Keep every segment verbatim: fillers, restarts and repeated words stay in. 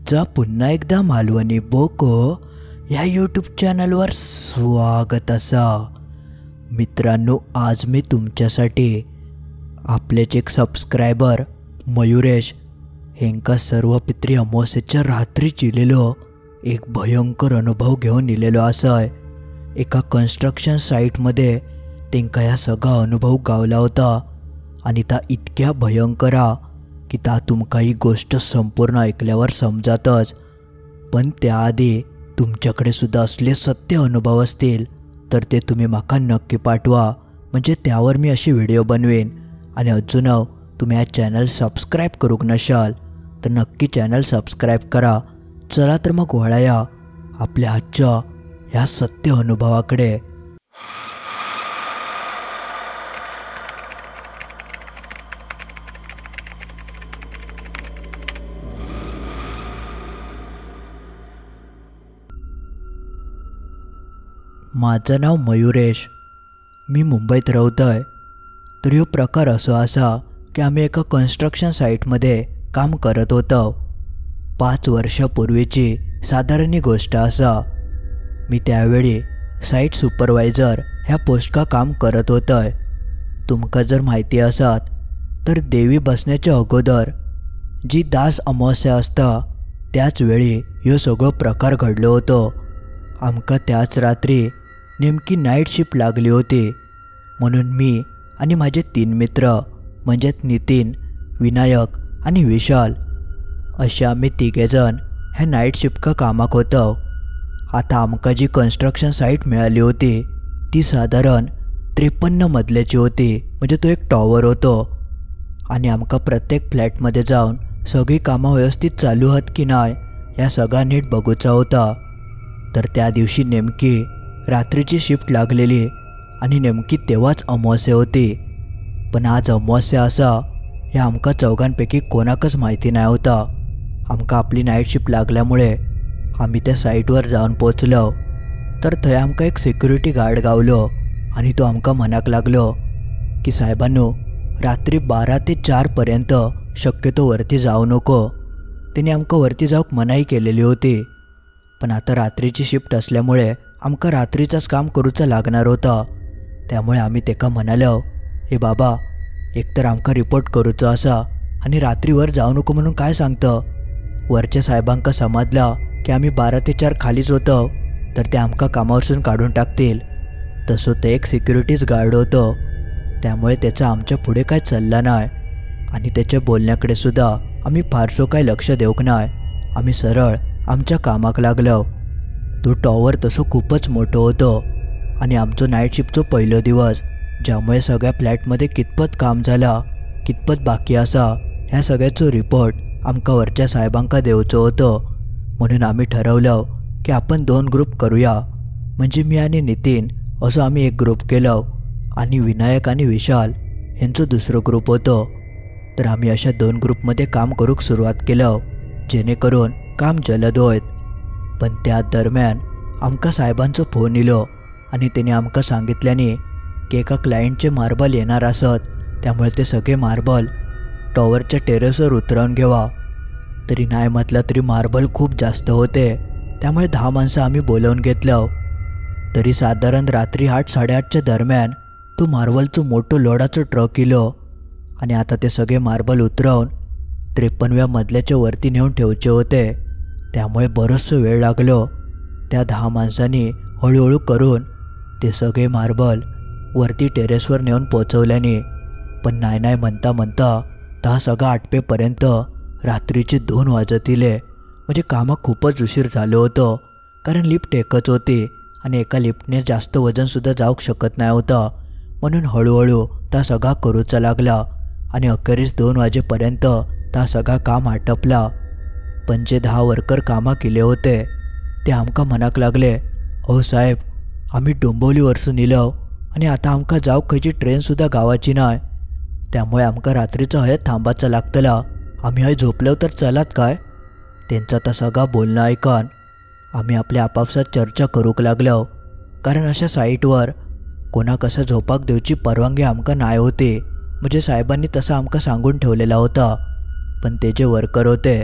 तुमचा पुन्हा एकदा मालवणी बोको या यूट्यूब चॅनलवर स्वागत असा। मित्रांनो, आज मी तुमच्यासाठी आपलेच एक सबस्क्रायबर मयुरेश हेंका सर्व पित्री अमावस्येच्या रात्री चिलेलो एक भयंकर अनुभव घेऊन इलेलो आसाय। एका कन्स्ट्रक्शन साईटमध्ये तेंका ह्या सगळा अनुभव गावला होता आणि ता इतक्या भयंकर हा की ता तुमका ही गोष्ट संपूर्ण ऐकल्यावर समजातच। पण त्याआधी तुमच्याकडे सुद्धा असले सत्य अनुभव असतील तर ते तुम्ही माका नक्की पाठवा, म्हणजे त्यावर मी अशी व्हिडिओ बनवेन। आणि अजून तुम्ही हा चॅनल सबस्क्राईब करूक नशाल तर नक्की चॅनल सबस्क्राईब करा। चला तर मग वळूया आपल्या आजच्या ह्या सत्य अनुभवाकडे। माझं नाव मयुरेश, मी मुंबईत राहतोय। तर ह्यो प्रकार असो असा की आम्ही एका कन्स्ट्रक्शन साईटमध्ये काम करत होतो। पाच वर्षापूर्वीची साधारण ही गोष्ट असा। मी त्यावेळी साईट सुपरवायझर ह्या पोस्टका काम करत होतोय। तुमका जर माहिती असत तर देवी बसण्याच्या अगोदर जी दास अमावस्या असता त्याच वेळी ह्यो सगळो प्रकार घडलो होतो। आमका त्याच रात्री नेमकी नाईट शिफ्ट लागली होती, म्हणून मी आणि माझे तीन मित्र म्हणजेच नितीन, विनायक आणि विशाल असे आम्ही तिघेजण ह्या नाईट शिफ्टका कामाक होतो। आता आमका जी कन्स्ट्रक्शन साईट मिळाली होती ती साधारण त्रेपन्न मजल्याची होती, म्हणजे तो एक टॉवर होतो। आणि आमका प्रत्येक फ्लॅटमध्ये जाऊन सगळी कामं व्यवस्थित चालू आहेत की नाही या सगळा नीट बघूचा होता। तर त्या दिवशी नेमकी रात्रीची शिफ्ट लागलेली आणि नेमकी तेव्हाच अमावस्या होती। पण आज अमावस्या असा हे आमका चौघांपैकी कोणाकच माहिती नाही होता। आमका आपली नाईट शिफ्ट लागल्यामुळे आम्ही त्या साईटवर जाऊन पोचलो तर थंय आमका एक सिक्युरिटी गार्ड गावलो आणि तो आमका म्हणाक लागलो की साहेबांनो, रात्री बारा ते चार पर्यंत शक्यतो वरती जाऊ नको। त्याने आमका वरती जाऊक मनाई केलेली होती, पण आता रात्रीची शिफ्ट असल्यामुळे आमका रात्रीचाच काम करूचा लागणार होता। त्यामुळे आम्ही तेका म्हणालो, हे बाबा, एकतर आमका रिपोर्ट करूचा असा आणि रात्रीवर जाऊ नको म्हणून काय सांगतं। वरच्या साहेबांका समजला की आम्ही बारा ते चार खालीच होतो तर ते आमका कामावरसून काढून टाकतील। तसं ते एक सिक्युरिटीज गार्ड होतं, त्यामुळे त्याचा आमच्या पुढे काय चालला नाही आणि त्याच्या बोलण्याकडे सुद्धा आम्ही फारसो काय लक्ष देऊक नाही। आम्ही सरळ आमच्या कामाक लागलो। तो टॉवर तसं खूपच मोठं होतं आणि आमचं नाईट शिफ्टचं पहिलं दिवस, ज्यामुळे सगळ्या फ्लॅटमध्ये कितपत काम झाला कितपत बाकी असा ह्या सगळ्याचं रिपोर्ट आमका वरच्या साहेबांका देऊचं होतं। म्हणून आम्ही ठरवलं की आपण दोन ग्रुप करूया, म्हणजे मी आणि नितीन असं आम्ही एक ग्रुप केलं आणि विनायक आणि विशाल यांचं दुसरं ग्रुप होतं। तर आम्ही अशा दोन ग्रुपमध्ये काम करूक सुरुवात केलं जेणेकरून काम जलद होत। पण त्या दरम्यान आमका साहेबांचं फोन इलो आणि त्याने आमका सांगितल्याने की एका क्लायंटचे मार्बल येणार असत, त्यामुळे ते सगळे मार्बल टॉवरच्या टेरेसवर उतरवून घेवा। तरी नाही म्हटलं तरी मार्बल खूप जास्त होते, त्यामुळे दहा माणसं आम्ही बोलावून घेतलं। तरी साधारण रात्री आठ साडेआठच्या दरम्यान तो मार्बलचं मोठं लोडाचं ट्रक इलो आणि आता ते सगळे मार्बल उतरवून त्रेपन्नव्या मजल्याच्या वरती नेऊन ठेवचे होते, त्यामुळे बरंचसं वेळ लागलो। त्या दहा माणसांनी हळूहळू करून ते सगळे मार्बल वरती टेरेसवर नेऊन पोचवल्याने पण नाही नाही म्हणता म्हणता दहा सगळा आटपेपर्यंत रात्रीचे दोन वाजतीले, म्हणजे कामात खूपच उशीर झालं होतं। कारण लिफ्ट एकच होती आणि एका लिफ्टने जास्त वजनसुद्धा जाऊ शकत नाही होतं, म्हणून हळूहळू त्या सगळा करूचा लागला आणि अखेरीस दोन वाजेपर्यंत त्या सगळा काम आटपला। पण जे दहा वर्कर कामा केले होते ते आमका म्हणाक लागले, अहो साहेब, आम्ही डोंबिवलीवरसून इलो आणि आता आमका जाऊ खयची ट्रेनसुद्धा गावाची नाही, त्यामुळे आमका रात्रीचं हयत थांबाचं लागतला। आम्ही हय झोपलो तर चलात काय। त्यांचा तर सगळा बोलणं ऐकून आम्ही आपल्या आपापसात चर्चा करूक लागलो, कारण अशा साईटवर कोणा कसं झोपाक देऊची परवानगी आमका नाही होती, म्हणजे साहेबांनी तसं आमका सांगून ठेवलेला होता। पण ते जे वर्कर होते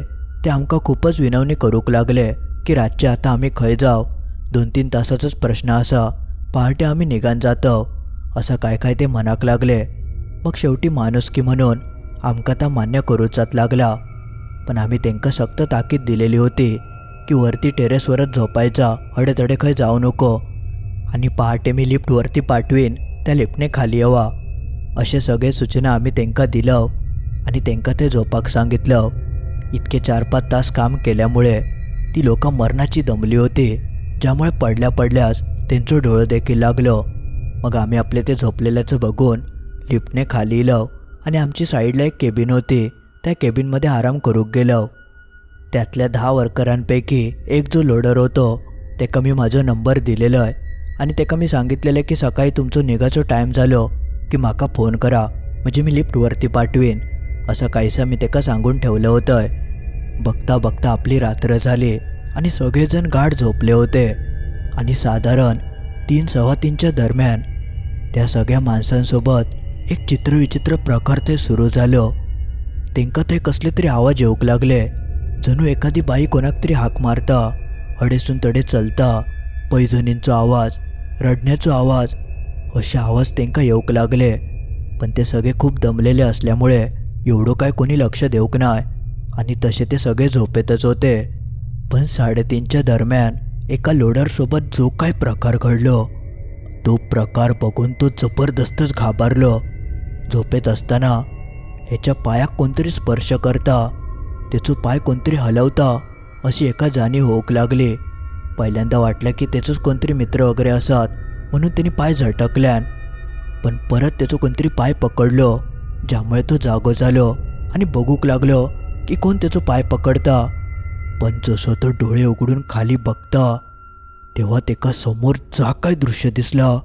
ते आमकां खूपच विनवणी करूंक लागले की रातचे आतां आमी खंय जाव, दोन तीन तासाचोच प्रश्न आसा, पहाटे आमी निघान जातव असं काय काय ते मनाक लागले. मग शेवटी माणुसकी म्हणून आमकां ता मान्य करूचाच लागला. पण आम्ही त्यांका सक्त ताकीद दिलेली होती की वरती टेरेसवरच झोपायचा, हडेतडे खंय जाऊ नको आणि पहाटे मी लिफ्ट वरती पाठवीन, त्या लिफ्टने खाली येवा असे सगळे सूचना आम्ही त्यांका दिलं आणि त्यांका ते झोपाक सांगितलं. इतके चार पाच तास काम केल्यामुळे ती लोक मरणाची दमली होती, ज्यामुळे पडल्या पडल्यास त्यांचं डोळं देखील लागलं. मग आम्ही आपले ते झोपलेल्याचं बघून लिफ्टने खाली इलो आणि आमची साईडला एक केबिन होती, त्या केबिनमध्ये आराम करूक गेलो. त्यातल्या दहा वर्करांपैकी एक जो लोडर होतो तेका मी माझो नंबर दिलेलो आहे आणि तेका मी सांगितलेलं की सकाळी तुमचो निघाचो टाईम झालो की म्हाका फोन करा, म्हणजे मी लिफ्ट वरती पाठवीन असं काहीसं मी तेका सांगून ठेवलं होतं. बघता बघता आपली रात्र झाली आणि सगळेजण गाढ झोपले होते आणि साधारण तीन सव्वा तीनच्या दरम्यान त्या सगळ्या माणसांसोबत एक चित्रविचित्र प्रकार ते सुरू झालं. तेंका ते कसले तरी आवाज येऊक लागले, जणू एखादी बाई कोणाक तरी हाक मारता, हडेसून तडे चलता, पैजणींचो आवाज, रडण्याचो आवाज असे आवाज तेंका येऊक लागले. पण ते सगळे खूप दमलेले असल्यामुळे एवढं काय कोणी लक्ष देऊक नाही आणि तसे ते सगळे झोपेतच होते. पण साडेतीनच्या दरम्यान एका लोडरसोबत जो काय प्रकार घडलो तो प्रकार बघून तो जबरदस्तच घाबरलो. झोपेत असताना ह्याच्या पायाक कोणतरी स्पर्श करता, त्याचो पाय कोणतरी हलवता अशी एका जाणीव होऊक लागली. पहिल्यांदा वाटलं की त्याचोच कोणतरी मित्र वगैरे असत म्हणून त्यांनी पाय झटकल्यान, पण परत त्याचो कोणतरी पाय पकडलो, ज्यामुळे तो जागो झालो आणि बघूक लागलो की कोण त्याचो पाय पकडता. पण जसं तो डोळे उघडून खाली बघता तेव्हा तेका समोर जा काय दृश्य दिसला,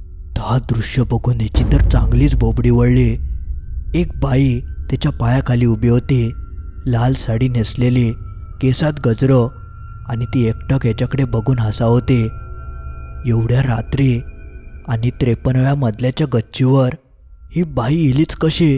ता दृश्य बघून याची तर चांगलीच बोबडी वळली. एक बाई त्याच्या पायाखाली उभी होती, लाल साडी नेसलेली, केसात गजरो आणि ती एकटक याच्याकडे बघून हसा होती. एवढ्या रात्री आणि त्रेपन्नव्या मजल्याच्या गच्चीवर ही बाई इलीच कशी,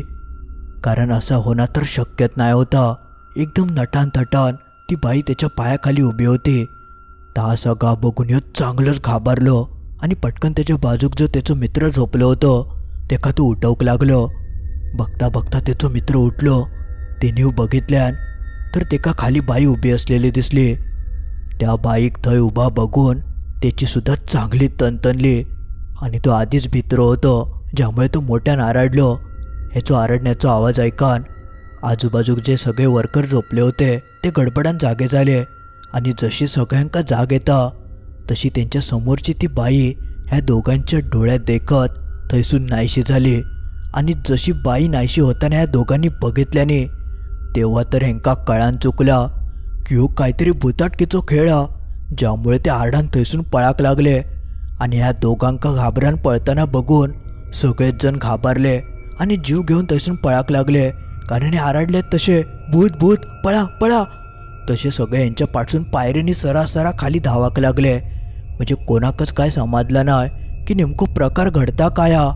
कारण असा होणं तर शक्यच नाही होता. एकदम नटान थटान ती बाई त्याच्या पायाखाली उभी होती. ता सगळा बघून ह्यो चांगलंच घाबरलो आणि पटकन त्याच्या बाजूक जो त्याचो मित्र झोपलो होतो तेका तो उठवूक लागलो. बघता बघता त्याचो मित्र उठलो, तेनी बघितल्यान तर तेका खाली बाई उभी असलेली दिसली. त्या बाईक थंय उभा बघून त्याची सुद्धा चांगली तणतणली आणि तो आधीच भित्र होतो, ज्यामुळे तो मोठ्यान आरडलो. ह्याचो आरडण्याचो आवाज ऐकान आजूबाजूक जे सगळे वर्कर झोपले होते ते गडबडान जागे झाले आणि जशी सगळ्यांका जाग येता तशी त्यांच्या समोरची ती बाई ह्या दोघांच्या डोळ्यात देखत थैसून नाहीशी झाली. आणि जशी बाई नाहीशी होताना ह्या दोघांनी बघितल्याने तेव्हा तर ह्यांका कळान चुकला की हो काहीतरी भुताटकीचो खेळ हा, ज्यामुळे ते आरडान थैसून पळाक लागले. आणि ह्या दोघांका घाबरान पळताना बघून सगळेच जण घाबरले आणि जीव घेऊन थैसून पळाक लागले, कारण हे आरडले तसे भूत भूत पळा पळा. तसे सगळे यांच्या पाठसून पायरीनी सरासरा खाली धावाक लागले. म्हणजे कोणाकच काय समजलं नाही की नेमको प्रकार घडता काय हा.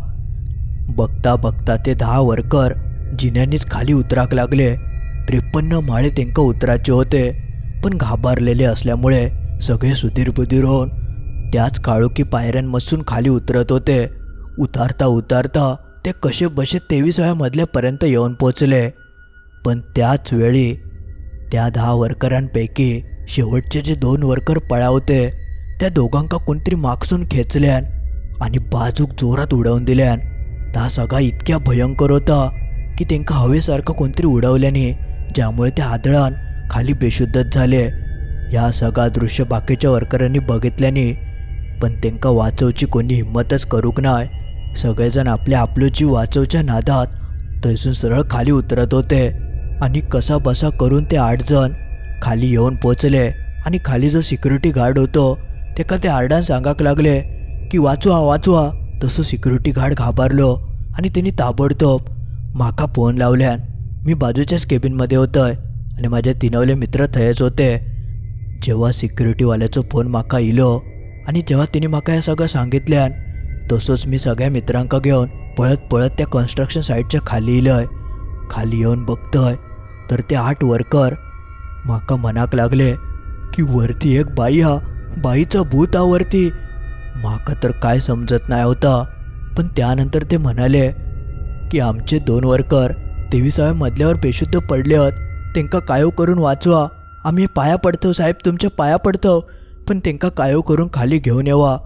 बघता बघता ते दहा वर्कर जिन्यांनीच खाली उतराक लागले. त्रेपन्न माळे त्यांका उतरायचे होते, पण घाबरलेले असल्यामुळे सगळे सुधीर बुधीर होऊन त्याच काळोखी पायऱ्यांमधून खाली उतरत होते. उतारता उतारता ते कसे बसे तेविसाव्या मजल्यापर्यंत येऊन पोचले. पण त्याच वेळी त्या दहा वर्करांपैकी शेवटचे जे दोन वर्कर पळावते त्या दोघांका कोणतरी मागसून खेचल्यान आणि बाजूक जोरात उडवून दिल्यान. ता सगळा इतक्या भयंकर होता की त्यांका हवेसारखं कोणतरी उडवल्याने, ज्यामुळे ते आदळान खाली बेशुद्धच झाले. या सगळा दृश्य बाकीच्या वर्करांनी बघितल्याने पण त्यांका वाचवची कोणी हिंमतच करूक नाही. सगळेजण आपल्या आपलो जीव वाचवच्या नादात थैसून सरळ खाली उतरत होते आणि कसा बसा करून ते आठ जण खाली येऊन पोचले. आणि खाली जो सिक्युरिटी गार्ड होतो तेका ते आरडान सांगाक लागले की वाचवा वाचवा. तसं सिक्युरिटी गार्ड घाबरलो आणि त्यांनी ताबडतोब माका फोन लावल्यान. मी बाजूच्याच केबिनमध्ये होतोय आणि माझे तिनवले मित्र थंयच होते. जेव्हा सिक्युरिटीवाल्याचो फोन माका इलो आणि जेव्हा तिने माका हे सगळं सांगितल्यान तसंच मी सगळ्या मित्रांका घेऊन पळत पळत त्या कन्स्ट्रक्शन साईटच्या खाली इलोय. खाली येऊन बघतोय तर ते आठ वर्कर म्हाका मनाक लागले की वरती एक बाई हा, बाईचं भूत हा वरती. म्हाका तर काय समजत नाही होता. पण त्यानंतर ते म्हणाले की आमचे दोन वर्कर तेविसाव्या मजल्यावर बेशुद्ध पडले आहेत, त्यांका कायो करून वाचवा. आम्ही पाया पडतो साहेब, तुमच्या पाया पडतो, पण त्यांका कायो करून खाली घेऊन येवा.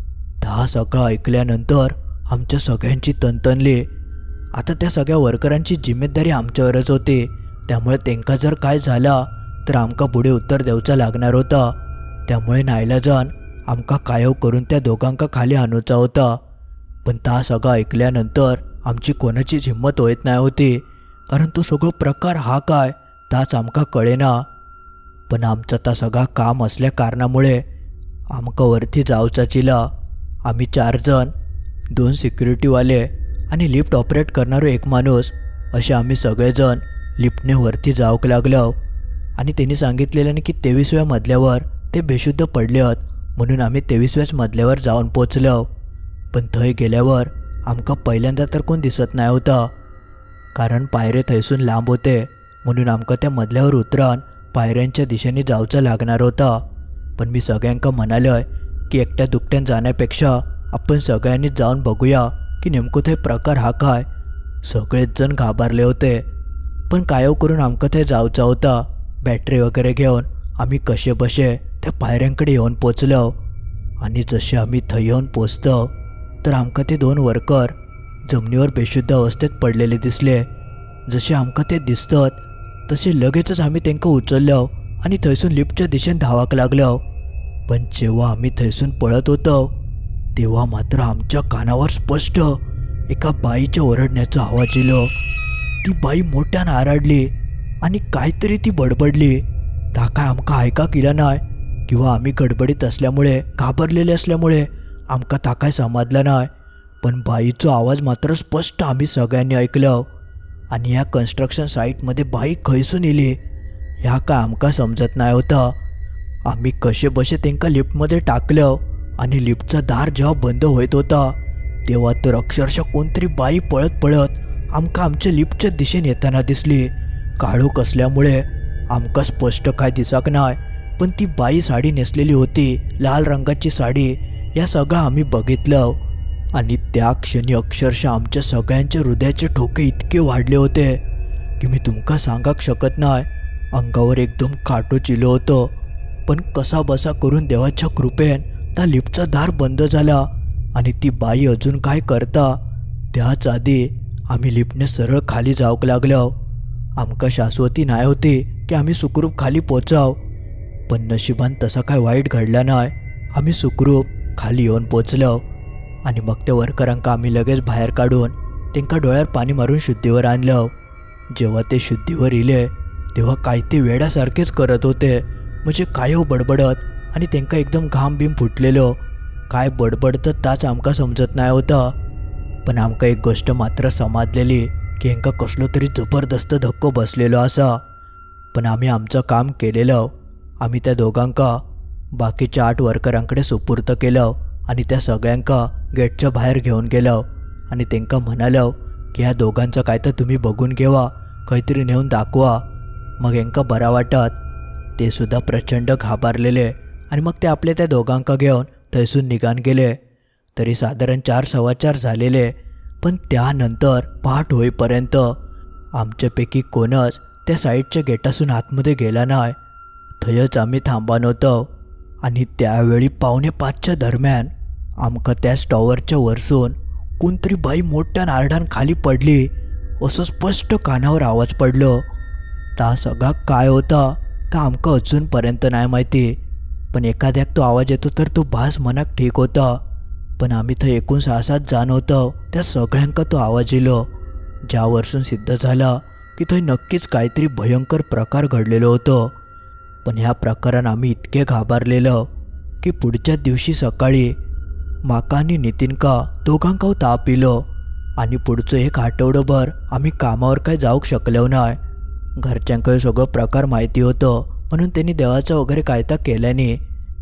दहा सगळं ऐकल्यानंतर आमच्या सगळ्यांची तणतणली. आता त्या सगळ्या वर्करांची जिम्मेदारी आमच्यावरच होती, त्यामुळे त्यांका जर काय झाला तर आमका पुढे उत्तर देऊचा लागणार होता. त्यामुळे नाईलाजान आमका कायो करून त्या दोघांका खाली आणूचा होता. पण ता सगळं ऐकल्यानंतर आमची कोणाचीच हिंमत होत नाही होती, कारण तो सगळं प्रकार हा काय ताच आमका कळेना. पण आमचा ता सगळा काम असल्या कारणामुळे आमका वरती जावचा चिला. आम्ही चार जण, दोन सिक्युरिटीवाले आणि लिफ्ट ऑपरेट करणारो एक माणूस, असे आम्ही सगळेजण लिफ्टने वरती जाऊक लागलो. आणि त्यांनी सांगितलेल्याने की तेविसाव्या मजल्यावर ते बेशुद्ध पडले आहेत, म्हणून आम्ही तेविसाव्याच मजल्यावर जाऊन पोचलो. पण थंय गेल्यावर आमका पहिल्यांदा तर कोण दिसत नाही होता, कारण पायरे थंयसून लांब होते, म्हणून आमका त्या मजल्यावर उतरान पायऱ्यांच्या दिशेने जाऊचं लागणार होता. पण मी सगळ्यांका म्हणालोय की एकट्या दुकट्यान जाण्यापेक्षा आपण सगळ्यांनीच जाऊन बघूया की नेमकं ते प्रकार हा काय. सगळेच जण घाबरले होते, पण कायो करून आमका ते जाऊचा होता. बॅटरी वगैरे घेऊन आम्ही कसे बसे त्या पायऱ्यांकडे येऊन पोचलो. आणि जसे आम्ही थंय येऊन पोचतो तर आमका ते दोन वर्कर जमिनीवर बेशुद्ध अवस्थेत पडलेले दिसले. जसे आमका ते दिसतात तसे लगेचच आम्ही त्यांना उचललो आणि थंयसून लिफ्टच्या दिशेने धावाक लागलो. पण जेव्हा आम्ही थंयसून पळत होतो तेव्हा मात्र आमच्या कानावर स्पष्ट एका बाईच्या ओरडण्याचा आवाज येलो. ती बाई मोठ्यानं आरडली आणि काहीतरी ती बडबडली. ता काय आमका ऐका केला नाही, किंवा आम्ही गडबडीत असल्यामुळे, घाबरलेले असल्यामुळे आमका ता काय समजला नाही. पण बाईचा आवाज मात्र स्पष्ट आम्ही सगळ्यांनी ऐकलं. आणि या कन्स्ट्रक्शन साईटमध्ये बाई खैसून येली ह्या काय आमका समजत नाही होता. आम्ही कसे बसे त्यांका लिफ्टमध्ये टाकलं आणि लिफ्टचा दार जेव्हा बंद होत होता तेव्हा तर अक्षरशः कोणतरी बाई पळत पळत आमका आमच्या लिफ्टच्या दिशेने येताना दिसली. काळोख असल्यामुळे आमका स्पष्ट काय दिसक नाही, पण ती बाई साडी नेसलेली होती, लाल रंगाची साडी. या सगळं आम्ही बघितलं. आणि त्या क्षणी अक्षरशः आमच्या सगळ्यांचे हृदयाचे ठोके इतके वाढले होते की मी तुमका सांगाक शकत नाही. अंगावर एकदम काटो चिलो होतं. पण कसा बसा करून देवाच्या कृपेन त्या लिफ्टचा दार बंद झाला आणि ती बाई अजून काय करता त्याच आधी आम्ही लिफ्टने सरळ खाली जाऊक लागलो. आमका शाश्वती नाही होती की आम्ही सुखरूप खाली पोचाव, पण नशिबान तसा काय वाईट घडला नाही. आम्ही सुखरूप खाली येऊन पोचलो. आणि मग त्या वर्करांका आम्ही लगेच बाहेर काढून त्यांका डोळ्यावर पाणी मारून शुद्धीवर आणलं. जेव्हा ते शुद्धीवर इले तेव्हा काय ते वेड्यासारखेच करत होते, म्हणजे काय हो बडबडत, आणि त्यांका एकदम घाम बीम फुटलेलो. काय बडबडतं ताच आमका समजत नाही होता. पण आमका एक गोष्ट मात्र समजलेली की यांका कसलो तरी जबरदस्त धक्को बसलेलो असा. पण आम्ही आमचं काम केलेलं. आम्ही त्या दोघांका बाकीच्या आठ वर्करांकडे सुपूर्त केलं आणि त्या सगळ्यांका गेटच्या बाहेर घेऊन गेलो आणि त्यांका म्हणालो की ह्या दोघांचं काय तर तुम्ही बघून घेवा, काहीतरी नेऊन दाखवा. मग यांका बरा वाटत ते सुद्धा प्रचंड घाबरलेले आणि मग ते आपले त्या दोघांका घेऊन थैसून निघान गेले. तरी साधारण चार सव्वा चार झालेले. पण त्यानंतर पहाट होईपर्यंत आमच्यापैकी कोणच त्या साईडच्या गेटासून आतमध्ये गेला नाही. थयच आम्ही थांबान होतो. आणि त्यावेळी पावणे पाचच्या दरम्यान आमका त्या टॉवरच्या वरसून कोणतरी बाई मोठ्या नारडान खाली पडली असं स्पष्ट कानावर आवाज पडलो. ता सगळा काय होता का आमका अजूनपर्यंत नाही माहिती. पण एखाद्याक तो आवाज येतो तर तो भास मनाक ठीक होता. पण आम्ही थं एकूण सहा सात जाण होतो, त्या सगळ्यांका तो आवाज येलो, ज्यावरसून सिद्ध झाला की थंय नक्कीच काहीतरी भयंकर प्रकार घडलेलो होतो. पण ह्या प्रकारान आम्ही इतके घाबरलेलो की पुढच्या दिवशी सकाळी माका आणि नितीनका दोघांका ताप इलो आणि पुढचं एक आठवडंभर आम्ही कामावर काय जाऊक शकलो नाही. घरच्यांकडे सगळं प्रकार माहिती होतं, म्हणून त्यांनी देवाचा वगैरे कायदा केल्याने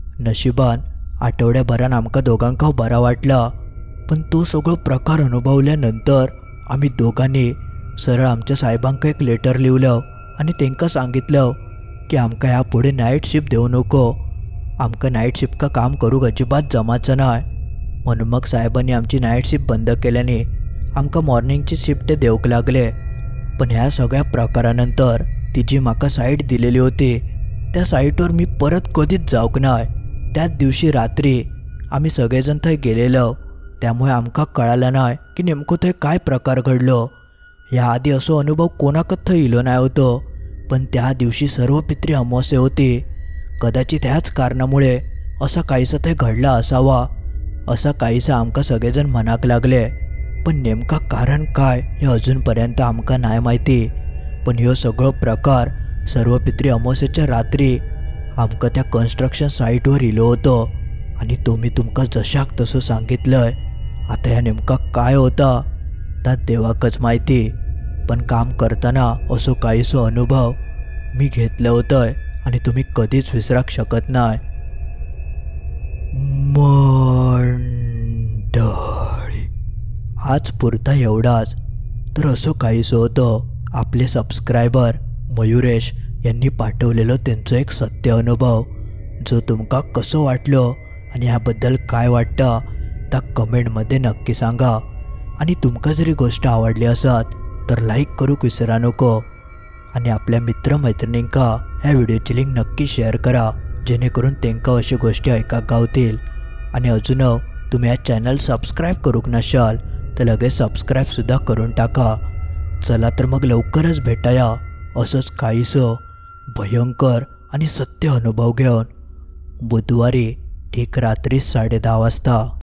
नशिबान आठवड्याभरान आमका दोघांका बरा वाटला. पण तो सगळं प्रकार अनुभवल्यानंतर आम्ही दोघांनी सरळ आमच्या साहेबांका एक लेटर लिहिलं आणि त्यांका सांगितलं की आमका ह्या पुढे नाईट शिफ्ट देऊ नको, आमका नाईट शिफ्टका काम करूक अजिबात जमाचं नाही. म्हणून मग साहेबांनी आमची नाईट शिफ्ट बंद केल्याने आमका मॉर्निंगची शिफ्ट देऊक लागले. पण ह्या सगळ्या प्रकारानंतर ती जी माका साईट दिलेली होती त्या साईटवर मी परत कधीच जाऊक नाही. त्याच दिवशी रात्री आम्ही सगळेजण थंय गेलेलो, त्यामुळे आमका कळालं नाही की नेमकं थंय काय प्रकार घडलो. ह्या आधी असो अनुभव कोणाकच थंय इलो नाही होतो. पण त्या दिवशी सर्व पित्री अमावस्या होती. कदाचित ह्याच कारणामुळे असं काहीसं थंय घडला असावा असं काहीसं आमका सगळेजण म्हणाक लागले. पण नेमका कारण काय हे अजूनपर्यंत आमका नाही माहिती. पण ह्यो सगळो प्रकार सर्व पित्री अमावस्येच्या रात्री आमका त्या कन्स्ट्रक्शन साईटवर इलो होतो. आणि तो मी तुमका जशाक तसं सांगितलंय. आता ह्या नेमका काय होता ता देवाकच माहिती. पण काम करताना असो काहीसो अनुभव मी घेतलं होतं आणि तुम्ही कधीच विसराक शकत नाही. मंडळी, आज पुरता एवढाच. तर असो काहीसं होतं आपले सबस्क्रायबर मयुरेश यांनी पाठवलेलं त्यांचं एक सत्य अनुभव, जो तुमका कसं वाटलं आणि ह्याबद्दल काय वाटतं त्या कमेंटमध्ये नक्की सांगा. आणि तुमका जरी गोष्ट आवडली असत तर लाईक करूक विसरा नको. आणि आपल्या मित्रमैत्रिणींका ह्या व्हिडिओची लिंक नक्की शेअर करा, जेणेकरून त्यांका अशी गोष्टी ऐकाक गावतील. आणि अजून तुम्ही या चॅनल सबस्क्राईब करूक नशाल तर लगेच सबस्क्राईबसुद्धा करून टाका. चला तर मग लवकरच भेटाया असंच काहीसं भयंकर आणि सत्य अनुभव घेऊन बुधवारी ठीक रात्री साडे दहा वाजता.